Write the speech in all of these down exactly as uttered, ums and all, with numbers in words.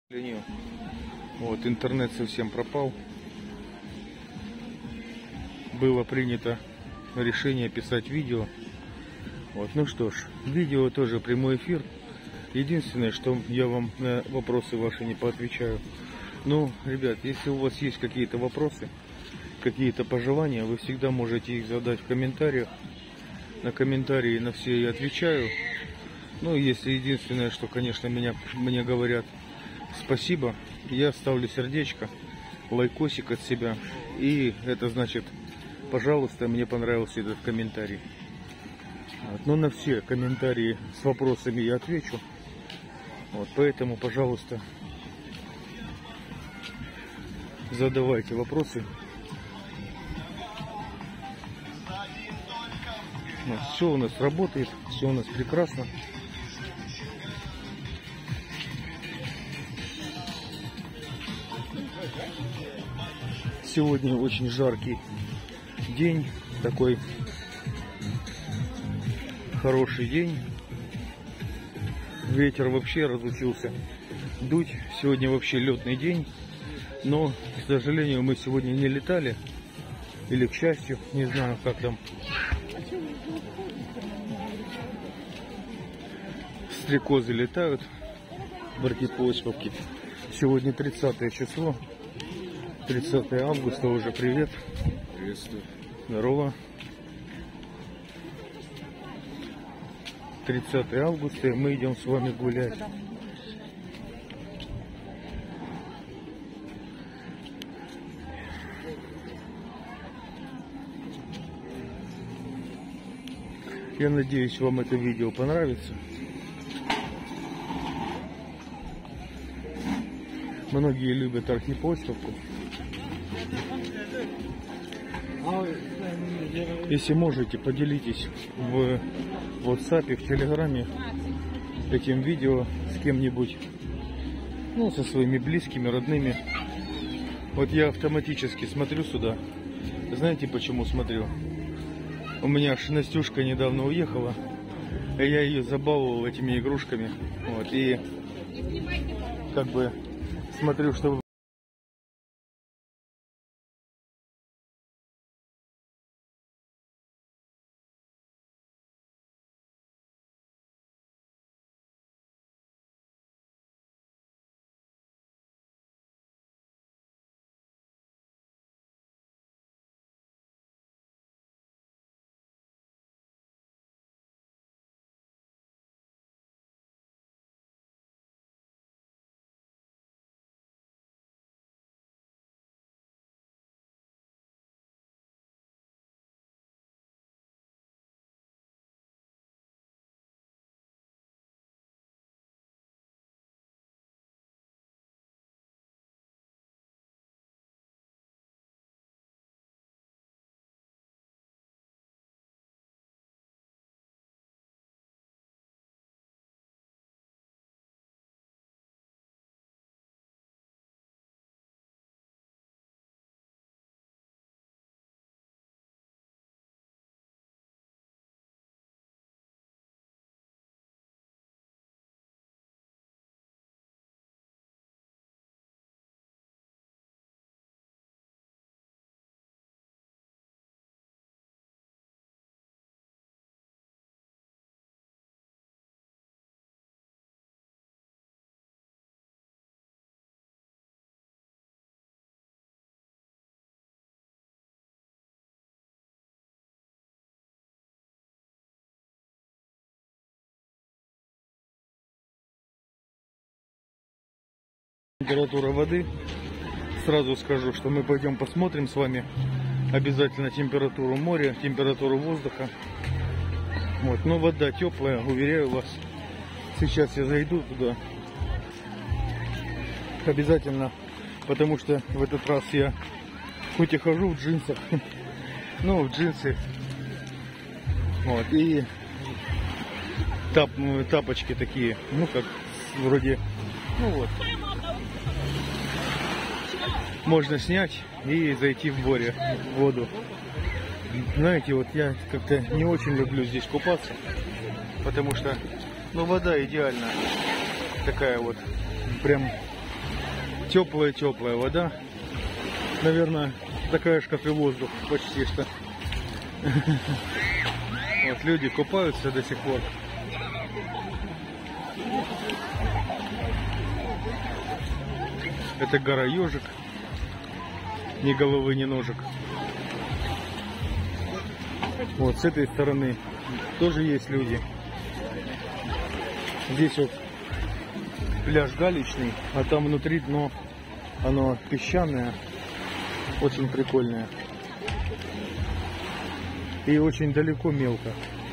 Вот, интернет совсем пропал. Было принято решение писать видео. Вот, ну что ж, видео тоже прямой эфир. Единственное, что я вам на вопросы ваши не поотвечаю. Ну, ребят, если у вас есть какие-то вопросы, какие-то пожелания, вы всегда можете их задать в комментариях. На комментарии на все я отвечаю. Ну, если единственное, что, конечно, меня, мне говорят спасибо, я ставлю сердечко, лайкосик от себя. И это значит, пожалуйста, мне понравился этот комментарий. Вот, но на все комментарии с вопросами я отвечу. Вот, поэтому, пожалуйста, задавайте вопросы. Вот, все у нас работает, все у нас прекрасно. Сегодня очень жаркий день, такой хороший день. Ветер вообще разучился дуть. Сегодня вообще летный день. Но, к сожалению, мы сегодня не летали. Или к счастью, не знаю, как там. Стрекозы летают в Артипочковке. Сегодня тридцатое число. тридцатое августа уже. Привет. Приветствую. Здорово. тридцатое августа, и мы идем с вами гулять. Я надеюсь, вам это видео понравится. Многие любят Архипочковку. Если можете, поделитесь в WhatsApp, в Телеграме этим видео с кем-нибудь, ну, со своими близкими, родными. Вот я автоматически смотрю сюда. Знаете, почему смотрю? У меня аж Настюшка недавно уехала, а я ее забаловал этими игрушками. Вот, и как бы смотрю, чтобы температура воды. Сразу скажу, что мы пойдем посмотрим с вами обязательно температуру моря, температуру воздуха. Вот, но вода теплая, уверяю вас. Сейчас я зайду туда. Обязательно, потому что в этот раз я хоть и хожу в джинсах, но в джинсы. Вот, и тап, тапочки такие, ну как вроде, ну вот. Можно снять и зайти в море, в воду. Знаете, вот я как-то не очень люблю здесь купаться, потому что, ну, вода идеальная, такая вот, прям Теплая-теплая вода. Наверное, такая же, как и воздух, почти что. Вот люди купаются до сих пор. Это гора Ежик. Ни головы, ни ножек. Вот с этой стороны тоже есть люди. Здесь вот пляж галечный, а там внутри дно, оно песчаное, очень прикольное. И очень далеко мелко.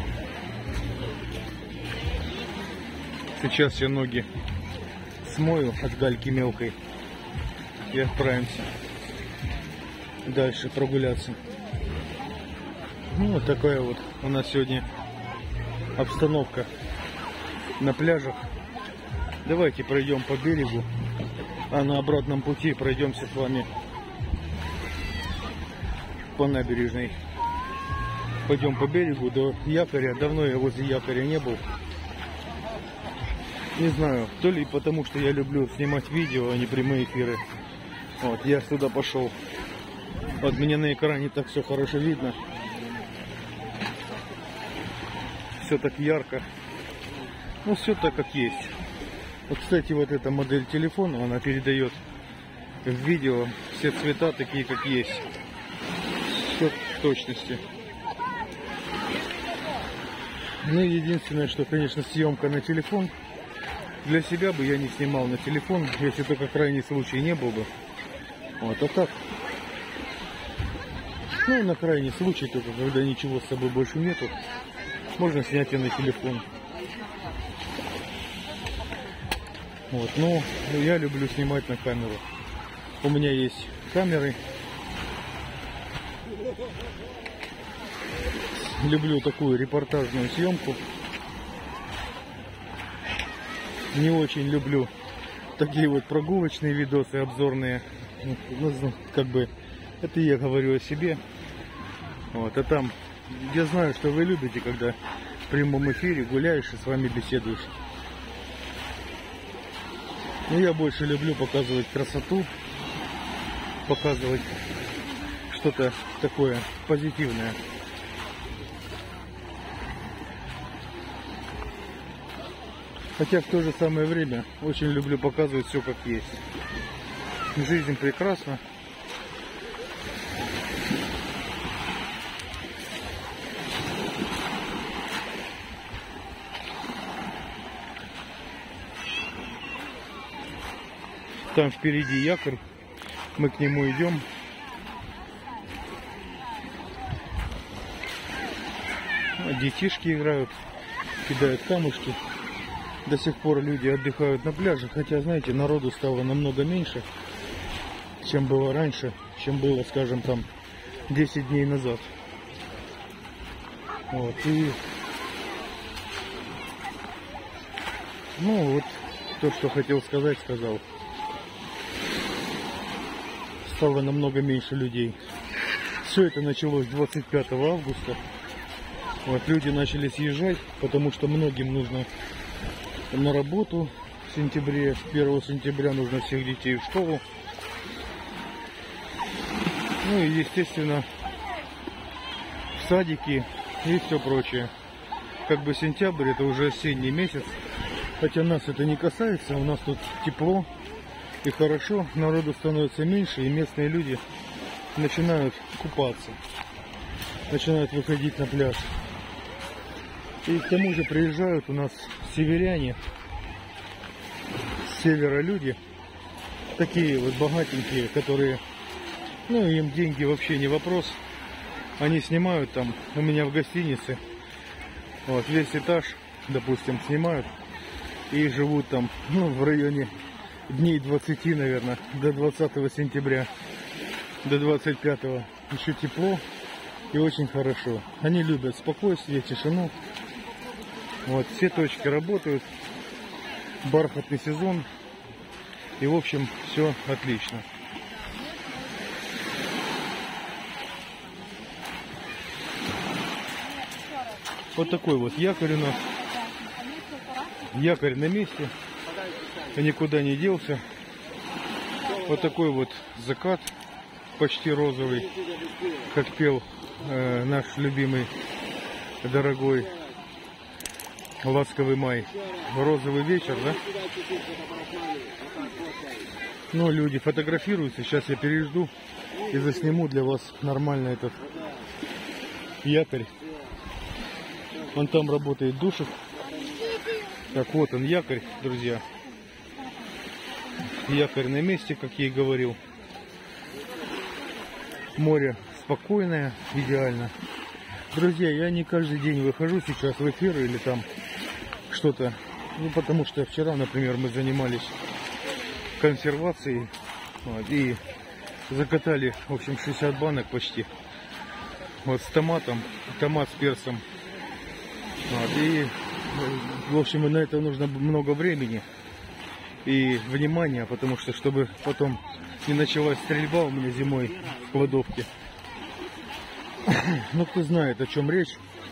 Сейчас я ноги смою от гальки мелкой и отправимся дальше прогуляться. Ну, вот такая вот у нас сегодня обстановка на пляжах. Давайте пройдем по берегу, а на обратном пути пройдемся с вами по набережной. Пойдем по берегу до якоря. Давно я возле якоря не был. Не знаю, то ли потому, что я люблю снимать видео, а не прямые эфиры. Вот, я сюда пошел. Вот мне на экране так все хорошо видно. Все так ярко. Ну, все так, как есть. Вот, кстати, вот эта модель телефона, она передает в видео все цвета такие, как есть. Все в точности. Ну, единственное, что, конечно, съемка на телефон. Для себя бы я не снимал на телефон, если только крайний случай не был бы. Вот, а так. Ну, на крайний случай, только когда ничего с собой больше нету, можно снять и на телефон. Вот, но я люблю снимать на камеру. У меня есть камеры. Люблю такую репортажную съемку. Не очень люблю такие вот прогулочные видосы, обзорные. Ну, как бы, это я говорю о себе. Вот, а там, я знаю, что вы любите, когда в прямом эфире гуляешь и с вами беседуешь. Но я больше люблю показывать красоту, показывать что-то такое позитивное. Хотя в то же самое время очень люблю показывать все как есть. Жизнь прекрасна. Там впереди якорь. Мы к нему идем. Детишки играют, кидают камушки. До сих пор люди отдыхают на пляже, хотя, знаете, народу стало намного меньше, чем было раньше, чем было, скажем, там десять дней назад. Вот, и ну вот то, что хотел сказать, сказал. Стало намного меньше людей. Все это началось двадцать пятого августа. Вот, люди начали съезжать, потому что многим нужно на работу в сентябре. первого сентября нужно всех детей в школу. Ну и, естественно, в садики и все прочее. Как бы сентябрь — это уже осенний месяц. Хотя нас это не касается, у нас тут тепло и хорошо. Народу становится меньше, и местные люди начинают купаться. Начинают выходить на пляж. И к тому же приезжают у нас северяне, с севера люди, такие вот богатенькие, которые, ну, им деньги вообще не вопрос. Они снимают там у меня в гостинице, вот, весь этаж, допустим, снимают и живут там, ну, в районе дней двадцати, наверное, до двадцатого сентября, до двадцать пятого. Еще тепло и очень хорошо. Они любят спокойствие, тишину. Вот, все точки работают, бархатный сезон, и в общем все отлично. Вот такой вот якорь у нас. Якорь на месте, никуда не делся. Вот такой вот закат, почти розовый, как пел э, наш любимый, дорогой, ласковый май. Розовый вечер, да? Ну, люди фотографируются. Сейчас я пережду и засниму для вас нормально этот якорь. Вон там работает душик. Так, вот он якорь, друзья. Якорь на месте, как я и говорил. Море спокойное, идеально. Друзья, я не каждый день выхожу сейчас в эфир или там что-то. Ну, потому что вчера, например, мы занимались консервацией. Вот, и закатали, в общем, шестьдесят банок почти. Вот с томатом, томат с перцем. Вот, и, в общем, на это нужно много времени и внимания, потому что, чтобы потом не началась стрельба у меня зимой в кладовке. Ну, кто знает, о чем речь.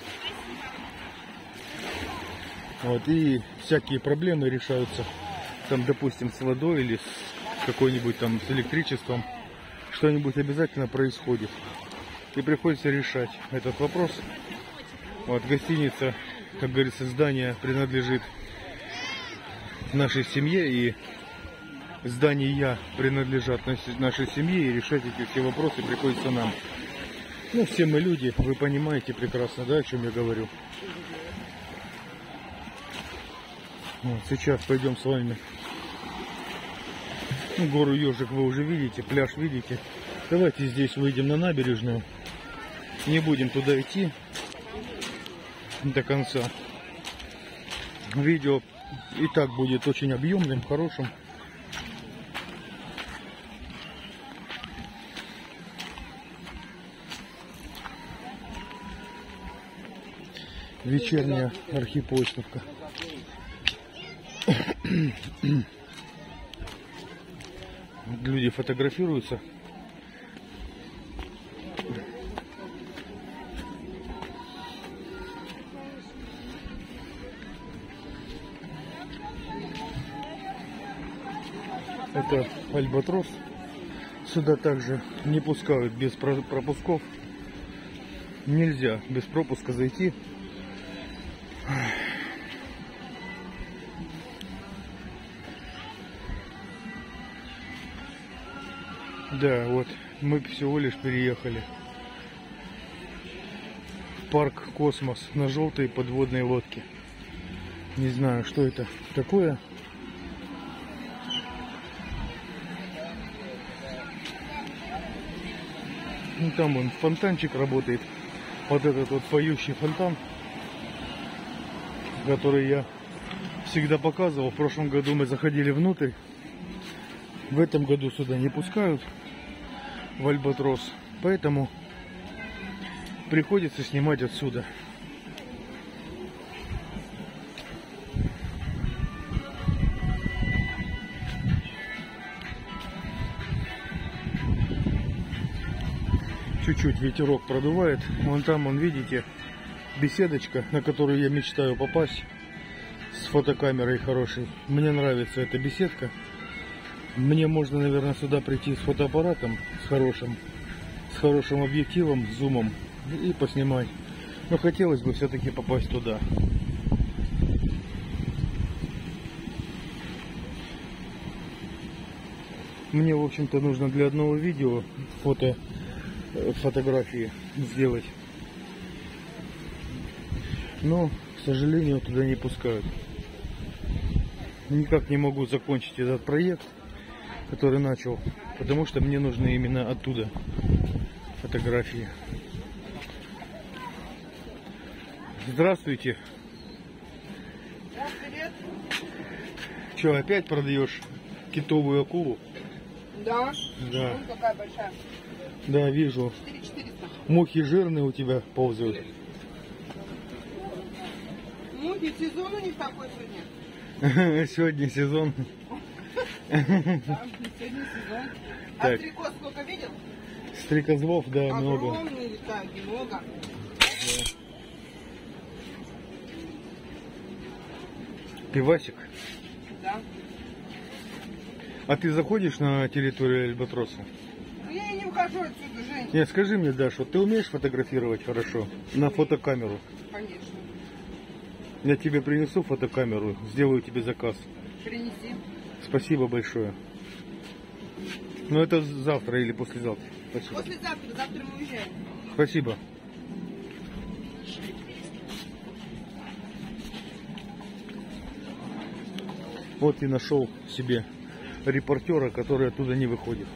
Вот, и всякие проблемы решаются, там, допустим, с водой или с какой-нибудь там, с электричеством. Что-нибудь обязательно происходит. И приходится решать этот вопрос. Вот, гостиница, как говорится, здание принадлежит нашей семье, и здания принадлежат нашей семье, и решать эти все вопросы приходится нам. Ну, все мы люди, вы понимаете прекрасно, да, о чем я говорю. Вот, сейчас пойдем с вами. Ну, гору Ежик вы уже видите, пляж видите. Давайте здесь выйдем на набережную. Не будем туда идти до конца. Видео и так будет очень объемным, хорошим. Вечерняя архипочтовка. Люди фотографируются. Это Альбатрос. Сюда также не пускают без пропусков. Нельзя без пропуска зайти. Да, вот мы всего лишь переехали в парк Космос на желтой подводной лодке. Не знаю, что это такое. Ну, там вон фонтанчик работает. Вот этот вот поющий фонтан, который я всегда показывал. В прошлом году мы заходили внутрь. В этом году сюда не пускают, в Альбатрос. Поэтому приходится снимать отсюда. Чуть-чуть ветерок продувает. Вон там, вон, видите, беседочка, на которую я мечтаю попасть с фотокамерой хорошей. Мне нравится эта беседка. Мне можно, наверное, сюда прийти с фотоаппаратом, с хорошим, с хорошим объективом, с зумом и поснимать. Но хотелось бы все-таки попасть туда. Мне, в общем-то, нужно для одного видео фото, фотографии сделать. Но, к сожалению, туда не пускают. Никак не могу закончить этот проект, который начал, потому что мне нужны именно оттуда фотографии. Здравствуйте. Привет. Че, опять продаешь китовую акулу? Да. Да. Вон какая большая. Да, вижу. четыре четыреста. Мухи жирные у тебя ползают. Мухи, сезон у них такой сегодня. Сегодня сезон. Да, сегодня сезон. А Так. стрекоз сколько видел? Стрекозлов, да, много. Огромные летают, много. Пивасик. Да. А ты заходишь на территорию Альбатроса? Ну, я и не ухожу отсюда, Жень. Нет, скажи мне, Даша, вот ты умеешь фотографировать хорошо? На фотокамеру. Конечно. Я тебе принесу фотокамеру, сделаю тебе заказ. Принеси. Спасибо большое. Ну это завтра или послезавтра. Спасибо. Послезавтра, завтра мы уезжаем. Спасибо. Вот и нашел себе репортера, который оттуда не выходит.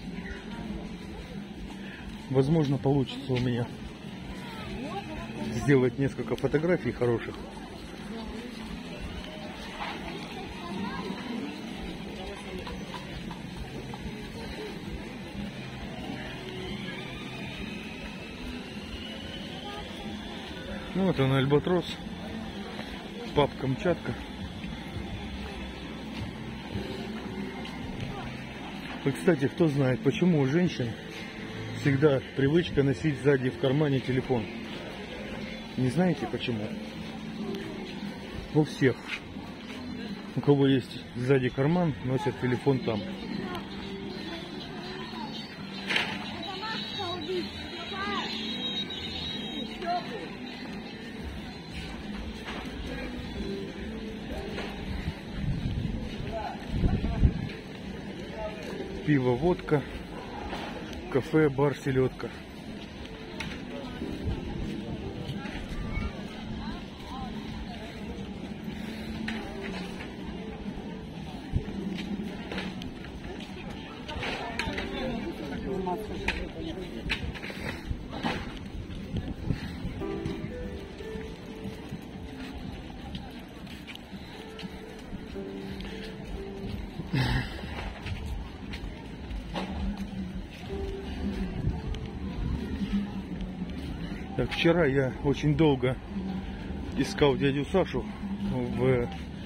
Возможно, получится у меня сделать несколько фотографий хороших. Ну вот он, Альбатрос, паб Камчатка. И, кстати, кто знает, почему у женщин всегда привычка носить сзади в кармане телефон? Не знаете почему? У всех, у кого есть сзади карман, носят телефон там. Пиво, водка, кафе, бар, селедка. Так, вчера я очень долго искал дядю Сашу в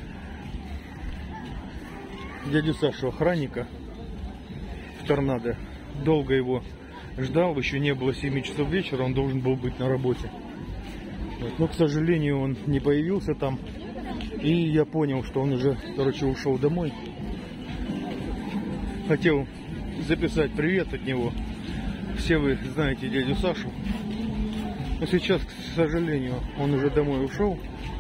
дядю Сашу охранника в Торнадо. Долго его ждал, еще не было семи часов вечера, он должен был быть на работе. Вот. Но, к сожалению, он не появился там. И я понял, что он уже, короче, ушел домой. Хотел записать привет от него. Все вы знаете дядю Сашу. Но сейчас, к сожалению, он уже домой ушел.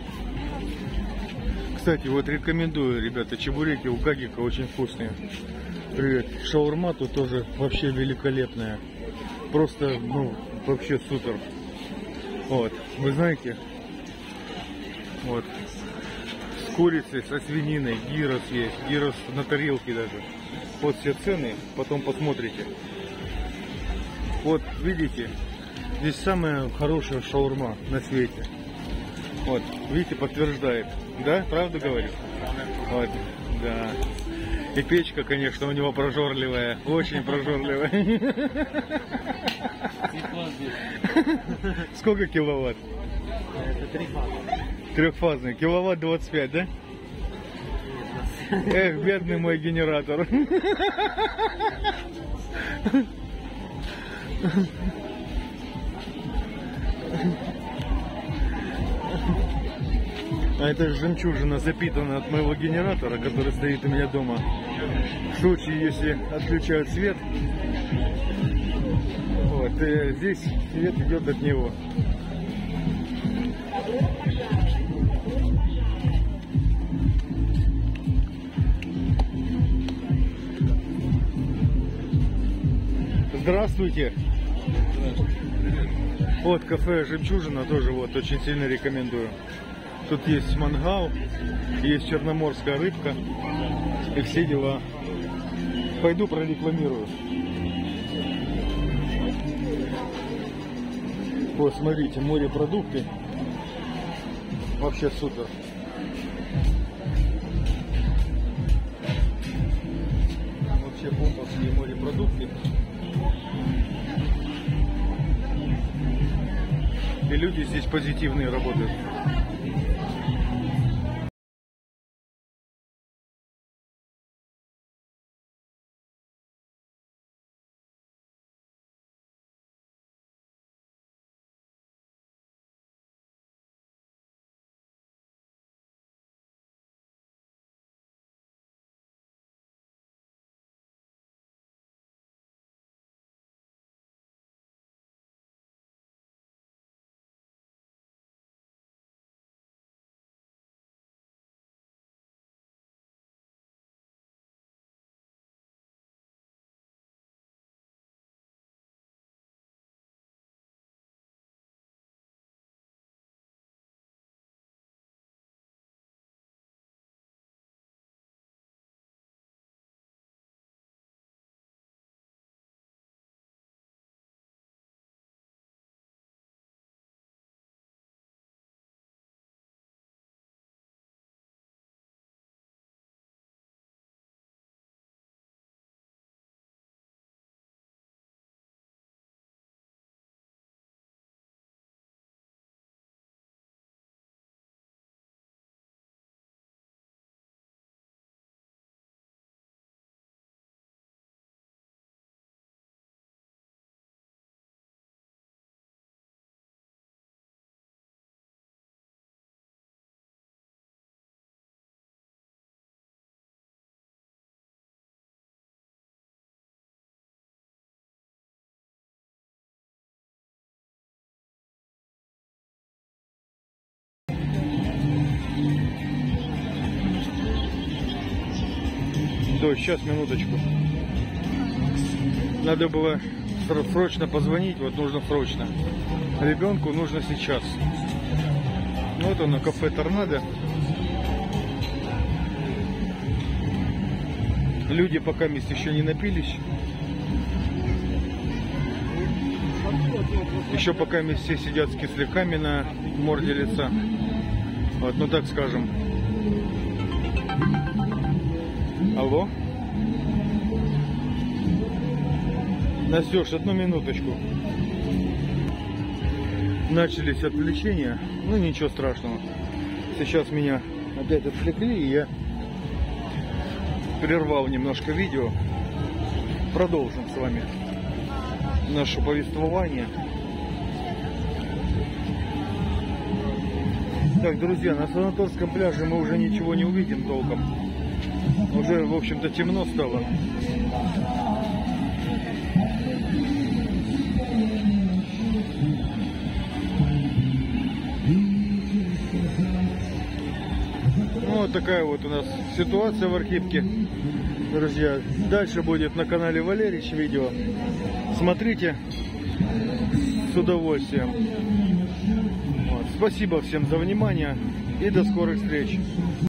Кстати, вот рекомендую, ребята, чебуреки у Гагика очень вкусные. Привет. Шаурма тут тоже вообще великолепная. Просто, ну, вообще супер. Вот, вы знаете, вот, с курицей, со свининой, гирос есть, гирос на тарелке даже. Вот все цены, потом посмотрите. Вот, видите, здесь самая хорошая шаурма на свете. Вот, видите, подтверждает. Да, правда говорю? Вот, да. И печка, конечно, у него прожорливая, очень прожорливая. Сколько киловатт? Это трехфазный. Трехфазный. Киловатт двадцать пять, да? Эх, бедный мой генератор. А это жемчужина запитана от моего генератора, который стоит у меня дома. В случае, если отключают свет, вот, и здесь свет идет от него. Здравствуйте. Вот кафе «Жемчужина» тоже вот очень сильно рекомендую. Тут есть мангал, есть черноморская рыбка и все дела. Пойду прорекламирую. Вот, смотрите, морепродукты. Вообще супер. Вообще бомбовские морепродукты. И люди здесь позитивные работают. что, сейчас, минуточку. Надо было срочно позвонить, вот нужно срочно. Ребенку нужно сейчас. Вот оно, кафе «Торнадо». Люди пока мест еще не напились. Еще пока все сидят с кисляками на морде лица. Вот, ну так скажем. Алло? Настюш, одну минуточку. Начались отвлечения. Ну ничего страшного. Сейчас меня опять отвлекли, и я прервал немножко видео. Продолжим с вами наше повествование. Так, друзья, на Санаторском пляже мы уже ничего не увидим толком. Уже, в общем-то, темно стало. Ну, вот такая вот у нас ситуация в Архипке. Друзья, дальше будет на канале Валерич видео. Смотрите с удовольствием. Вот. Спасибо всем за внимание и до скорых встреч.